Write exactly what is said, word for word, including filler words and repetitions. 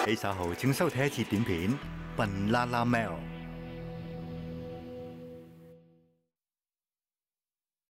你稍後請收睇一次短片《笨啦啦喵》。